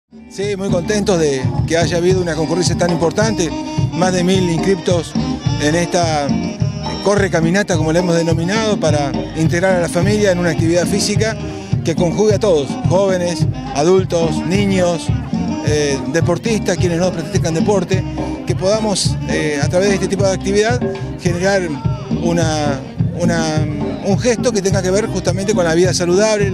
Sí, muy contentos de que haya habido una concurrencia tan importante, más de 1000 inscriptos en esta corre-caminata, como le hemos denominado, para integrar a la familia en una actividad física que conjugue a todos, jóvenes, adultos, niños, deportistas, quienes no practican deporte, que podamos a través de este tipo de actividad generar un gesto que tenga que ver justamente con la vida saludable,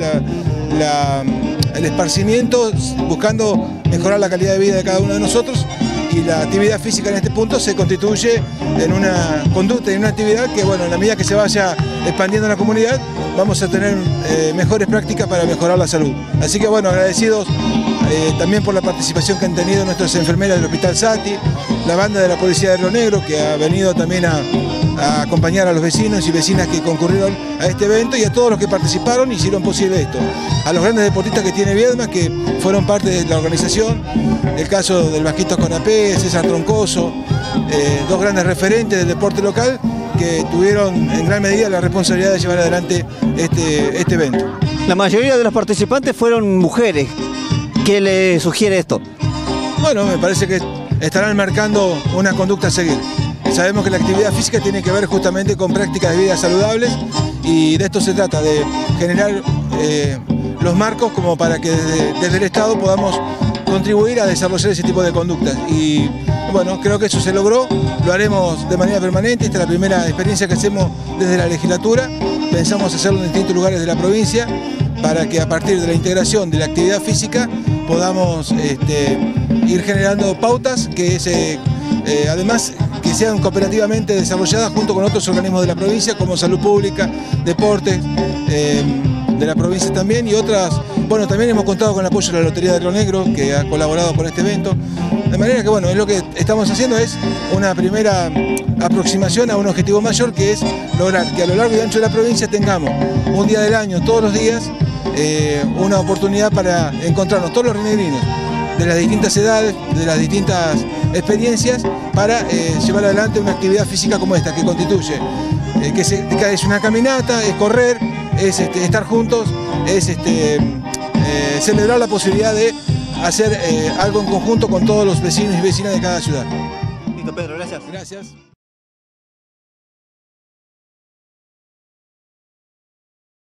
el esparcimiento, buscando mejorar la calidad de vida de cada uno de nosotros, y la actividad física en este punto se constituye en una conducta y en una actividad que, bueno, en la medida que se vaya expandiendo en la comunidad, vamos a tener mejores prácticas para mejorar la salud. Así que, bueno, agradecidos también por la participación que han tenido nuestras enfermeras del Hospital Saty, la banda de la Policía de Río Negro, que ha venido también a acompañar a los vecinos y vecinas que concurrieron a este evento, y a todos los que participaron y hicieron posible esto. A los grandes deportistas que tiene Viedma, que fueron parte de la organización, el caso del Vasquito Conapé, César Troncoso, dos grandes referentes del deporte local que tuvieron en gran medida la responsabilidad de llevar adelante este evento. La mayoría de los participantes fueron mujeres. ¿Qué le sugiere esto? Bueno, me parece que estarán marcando una conducta a seguir. Sabemos que la actividad física tiene que ver justamente con prácticas de vida saludables, y de esto se trata, de generar los marcos como para que desde el Estado podamos contribuir a desarrollar ese tipo de conductas. Y bueno, creo que eso se logró, lo haremos de manera permanente. Esta es la primera experiencia que hacemos desde la legislatura, pensamos hacerlo en distintos lugares de la provincia, para que a partir de la integración de la actividad física podamos ir generando pautas que además que sean cooperativamente desarrolladas junto con otros organismos de la provincia, como Salud Pública, Deportes de la provincia también, y otras. Bueno, también hemos contado con el apoyo de la Lotería de Río Negro, que ha colaborado con este evento. De manera que, bueno, lo que estamos haciendo es una primera aproximación a un objetivo mayor, que es lograr que a lo largo y ancho de la provincia tengamos un día del año, todos los días, una oportunidad para encontrarnos todos los riogneglinos de las distintas edades, de las distintas experiencias, para llevar adelante una actividad física como esta, que constituye, que es una caminata, es correr, es estar juntos, es celebrar la posibilidad de hacer algo en conjunto con todos los vecinos y vecinas de cada ciudad. Listo, Pedro, gracias. Gracias.